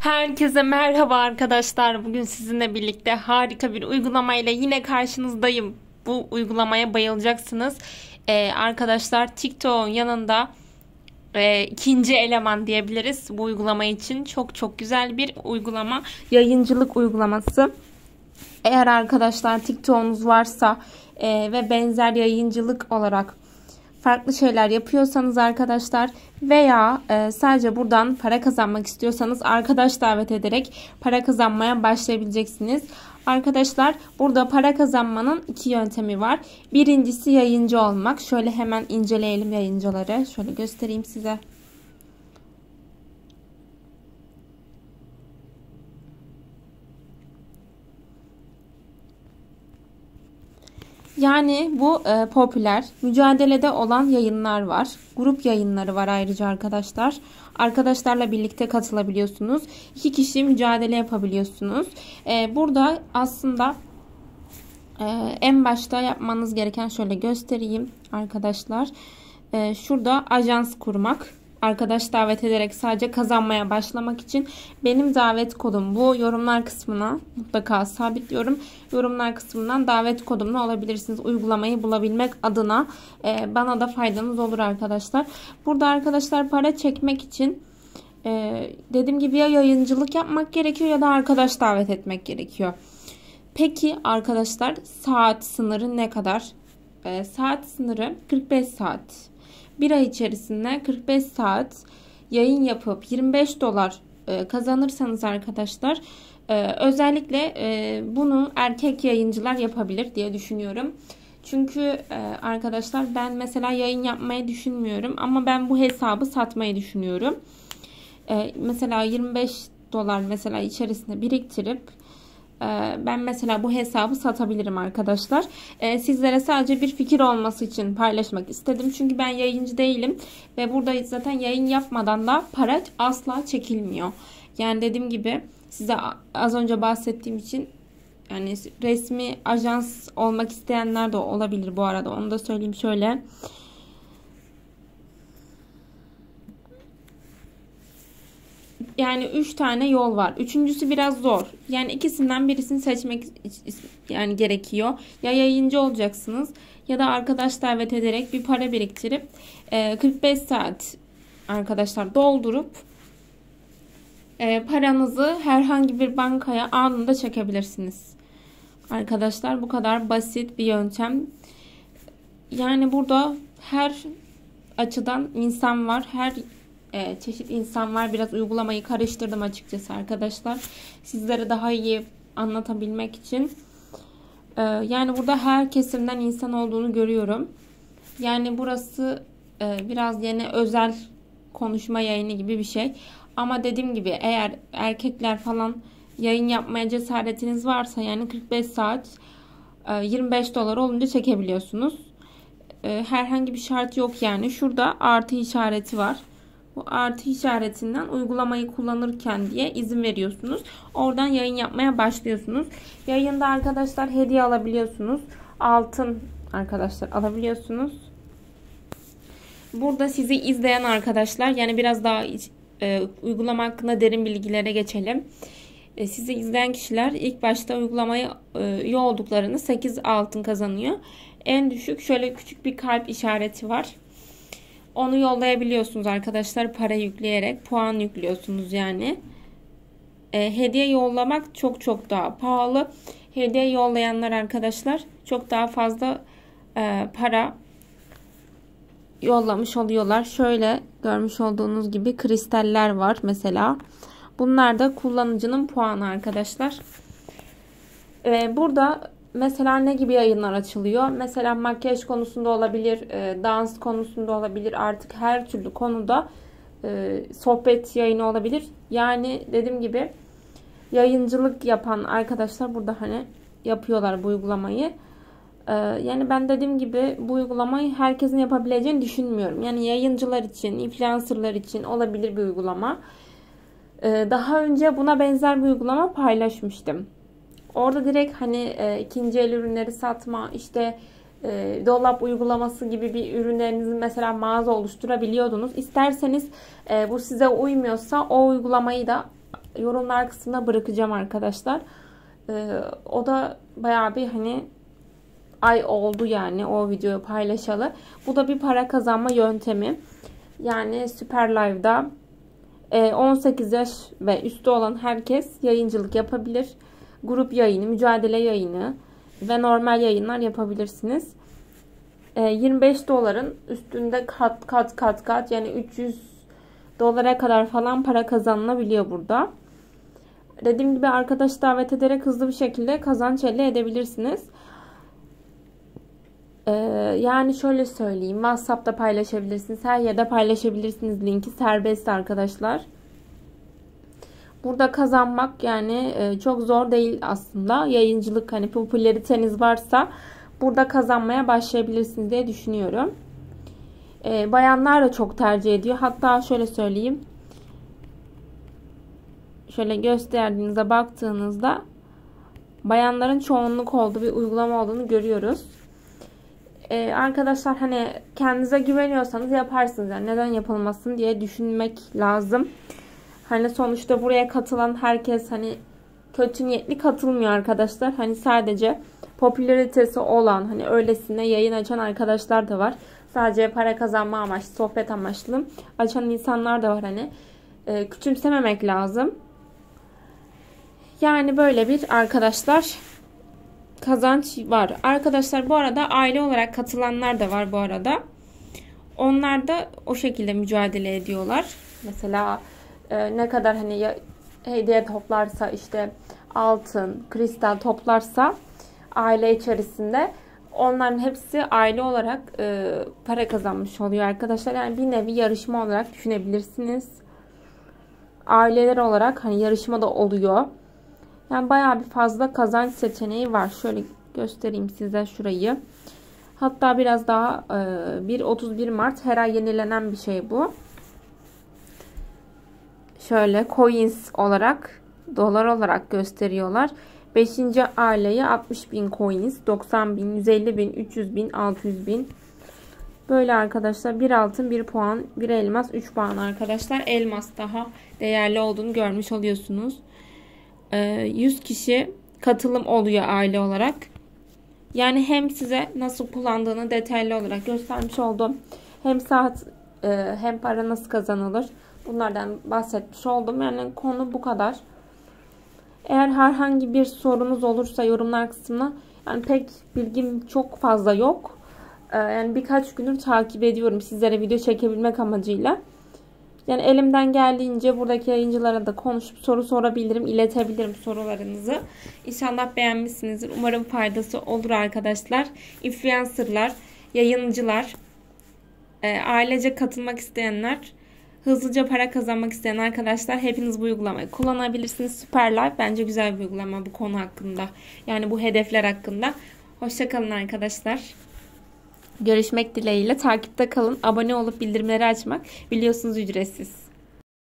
Herkese merhaba arkadaşlar. Bugün sizinle birlikte harika bir uygulamayla yine karşınızdayım. Bu uygulamaya bayılacaksınız. Arkadaşlar TikTok'un yanında ikinci eleman diyebiliriz bu uygulama için. Çok çok güzel bir uygulama. Yayıncılık uygulaması. Eğer arkadaşlar TikTok'unuz varsa ve benzer yayıncılık olarak farklı şeyler yapıyorsanız arkadaşlar veya sadece buradan para kazanmak istiyorsanız arkadaş davet ederek para kazanmaya başlayabileceksiniz. Arkadaşlar burada para kazanmanın iki yöntemi var. Birincisi yayıncı olmak. Şöyle hemen inceleyelim yayıncıları. Şöyle göstereyim size. Yani bu popüler, mücadelede olan yayınlar var. Grup yayınları var ayrıca arkadaşlar. Arkadaşlarla birlikte katılabiliyorsunuz. 2 kişi mücadele yapabiliyorsunuz. Burada aslında en başta yapmanız gereken şöyle göstereyim arkadaşlar. Şurada ajans kurmak. Arkadaş davet ederek sadece kazanmaya başlamak için benim davet kodum bu. Yorumlar kısmına mutlaka sabitliyorum. Yorumlar kısmından davet kodumla olabilirsiniz. Uygulamayı bulabilmek adına bana da faydanız olur arkadaşlar. Burada arkadaşlar para çekmek için dediğim gibi ya yayıncılık yapmak gerekiyor ya da arkadaş davet etmek gerekiyor. Peki arkadaşlar saat sınırı ne kadar? Saat sınırı 45 saat. Bir ay içerisinde 45 saat yayın yapıp 25 dolar kazanırsanız arkadaşlar özellikle bunu erkek yayıncılar yapabilir diye düşünüyorum. Çünkü arkadaşlar ben mesela yayın yapmayı düşünmüyorum ama ben bu hesabı satmayı düşünüyorum. Mesela 25 dolar mesela içerisinde biriktirip ben mesela bu hesabı satabilirim arkadaşlar. Sizlere sadece bir fikir olması için paylaşmak istedim. Çünkü ben yayıncı değilim. Ve burada zaten yayın yapmadan da para asla çekilmiyor. Yani dediğim gibi size az önce bahsettiğim için yani resmi ajans olmak isteyenler de olabilir bu arada. Onu da söyleyeyim şöyle. Yani 3 tane yol var. Üçüncüsü biraz zor. Yani ikisinden birisini seçmek yani gerekiyor. Ya yayıncı olacaksınız ya da arkadaş davet ederek bir para biriktirip 45 saat arkadaşlar doldurup paranızı herhangi bir bankaya anında çekebilirsiniz. Arkadaşlar bu kadar basit bir yöntem. Yani burada her açıdan insan var. Her çeşit insan var. Biraz uygulamayı karıştırdım açıkçası arkadaşlar. Sizlere daha iyi anlatabilmek için. Yani burada her kesimden insan olduğunu görüyorum. Yani burası biraz yine özel konuşma yayını gibi bir şey. Ama dediğim gibi eğer erkekler falan yayın yapmaya cesaretiniz varsa yani 45 saat 25 dolar olunca çekebiliyorsunuz. Herhangi bir şart yok yani. Şurada artı işareti var. Bu artı işaretinden uygulamayı kullanırken diye izin veriyorsunuz. Oradan yayın yapmaya başlıyorsunuz. Yayında arkadaşlar hediye alabiliyorsunuz. Altın arkadaşlar alabiliyorsunuz. Burada sizi izleyen arkadaşlar yani biraz daha uygulama hakkında derin bilgilere geçelim. Sizi izleyen kişiler ilk başta uygulamayı üye olduklarını 8 altın kazanıyor. En düşük şöyle küçük bir kalp işareti var. Onu yollayabiliyorsunuz arkadaşlar para yükleyerek. Puan yüklüyorsunuz yani. Hediye yollamak çok çok daha pahalı. Hediye yollayanlar arkadaşlar çok daha fazla para yollamış oluyorlar. Şöyle görmüş olduğunuz gibi kristaller var mesela. Bunlar da kullanıcının puanı arkadaşlar. Burada mesela ne gibi yayınlar açılıyor? Mesela makyaj konusunda olabilir, dans konusunda olabilir. Artık her türlü konuda sohbet yayını olabilir. Yani dediğim gibi yayıncılık yapan arkadaşlar burada hani yapıyorlar bu uygulamayı. Yani ben dediğim gibi bu uygulamayı herkesin yapabileceğini düşünmüyorum. Yani yayıncılar için, influencerlar için olabilir bir uygulama. Daha önce buna benzer bir uygulama paylaşmıştım. Orada direkt hani ikinci el ürünleri satma, işte dolap uygulaması gibi bir ürünlerinizin mesela mağaza oluşturabiliyordunuz. İsterseniz bu size uymuyorsa o uygulamayı da yorumlar kısmına bırakacağım arkadaşlar. O da bayağı bir hani ay oldu yani o videoyu paylaşalı. Bu da bir para kazanma yöntemi. Yani Süper Live'da 18 yaş ve üstü olan herkes yayıncılık yapabilir. Grup yayını, mücadele yayını ve normal yayınlar yapabilirsiniz. 25 doların üstünde kat yani 300 dolara kadar falan para kazanılabiliyor burada. Dediğim gibi arkadaş davet ederek hızlı bir şekilde kazanç elde edebilirsiniz. Yani şöyle söyleyeyim. WhatsApp'ta paylaşabilirsiniz. Her yerde paylaşabilirsiniz. Linki serbest arkadaşlar. Burada kazanmak yani çok zor değil aslında. Yayıncılık hani popülariteniz varsa burada kazanmaya başlayabilirsiniz diye düşünüyorum. Bayanlar da çok tercih ediyor. Hatta şöyle söyleyeyim. Şöyle gösterdiğinizde baktığınızda bayanların çoğunluk olduğu bir uygulama olduğunu görüyoruz. Arkadaşlar hani kendinize güveniyorsanız yaparsınız. Yani neden yapılmasın diye düşünmek lazım. Hani sonuçta buraya katılan herkes hani kötü niyetli katılmıyor arkadaşlar. Hani sadece popülaritesi olan hani öylesine yayın açan arkadaşlar da var. Sadece para kazanma amaçlı, sohbet amaçlı açan insanlar da var hani. Küçümsememek lazım. Yani böyle bir arkadaşlar kazanç var. Arkadaşlar bu arada aile olarak katılanlar da var bu arada. Onlar da o şekilde mücadele ediyorlar. Mesela ne kadar hani hediye toplarsa işte altın, kristal toplarsa aile içerisinde onların hepsi aile olarak para kazanmış oluyor arkadaşlar. Yani bir nevi yarışma olarak düşünebilirsiniz. Aileler olarak hani yarışma da oluyor. Yani bayağı bir fazla kazanç seçeneği var. Şöyle göstereyim size şurayı. Hatta biraz daha 31 Mart her ay yenilenen bir şey bu. Şöyle coins olarak, dolar olarak gösteriyorlar. 5. aileye 60.000 coins, 90.000, 150.000, 300.000, 600.000. Böyle arkadaşlar bir altın, 1 puan, 1 elmas, 3 puan arkadaşlar. Elmas daha değerli olduğunu görmüş oluyorsunuz. 100 kişi katılım oluyor aile olarak. Yani hem size nasıl kullandığını detaylı olarak göstermiş oldum. Hem saat hem para nasıl kazanılır. Bunlardan bahsetmiş oldum. Yani konu bu kadar. Eğer herhangi bir sorunuz olursa yorumlar kısmına yani pek bilgim çok fazla yok. Yani birkaç gündür takip ediyorum sizlere video çekebilmek amacıyla. Yani elimden geldiğince buradaki yayıncılara da konuşup soru sorabilirim, iletebilirim sorularınızı. İnşallah beğenmişsinizdir. Umarım faydası olur arkadaşlar. Influencerlar, yayıncılar, ailece katılmak isteyenler, hızlıca para kazanmak isteyen arkadaşlar hepiniz bu uygulamayı kullanabilirsiniz. Süper Live bence güzel bir uygulama bu konu hakkında. Yani bu hedefler hakkında. Hoşçakalın arkadaşlar. Görüşmek dileğiyle. Takipte kalın. Abone olup bildirimleri açmak biliyorsunuz ücretsiz.